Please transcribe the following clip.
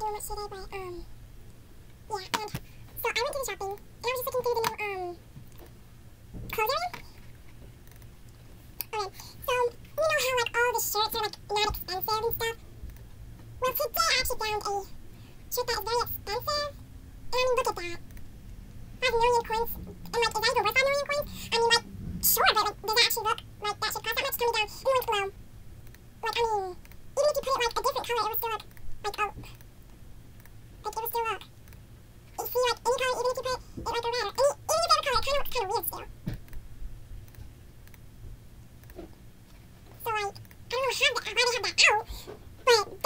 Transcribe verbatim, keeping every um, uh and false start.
doing much today, but, um, yeah, and so I went to the shopping, and I was just looking through the new, um, clothes area. Okay, so, you know how, like, all the shirts are, like, not expensive and stuff? Well, today I actually found a shirt that is very expensive, and I mean, look at that. Five million coins, and, like, is that even worth five million coins? I mean, like, sure, but, like, does that actually look like that should cost that much? Tell me down in the links below. Like, I mean, even if you put it, like, a different color, it would still look, like, oh, like, it would still look. You see, like, any color, even if you put it, like, a red, or any, any other color, it kind of looks kind of weird still. So, like, I don't know how, that, why they have that out, but